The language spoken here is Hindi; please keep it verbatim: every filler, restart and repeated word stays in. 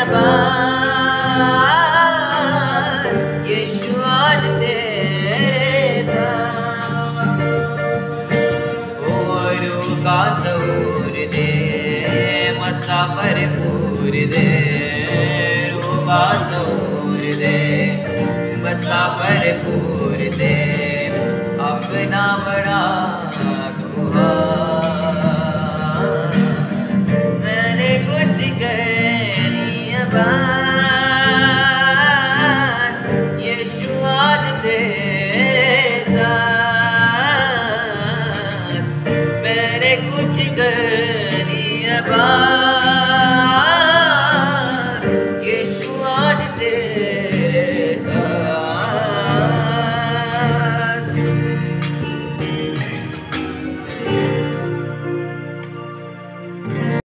बात यीशु आज तेरे साथ। और का सहूर दे मसा भरपूर दे, रूबा सहूर दे मसा भरपूर दे, अपना बड़ा दुआ मैंने कुछ करनी बात यीशु आज तेरे साथ, मैंने कुछ करनी बात।